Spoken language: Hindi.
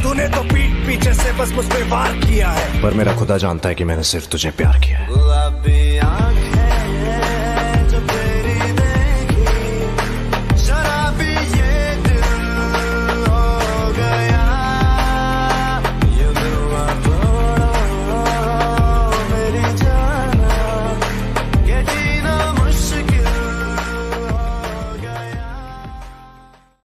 तूने तो पीठ पीछे से बस मुझ पे वार किया है, पर मेरा खुदा जानता है कि मैंने सिर्फ तुझे प्यार किया है।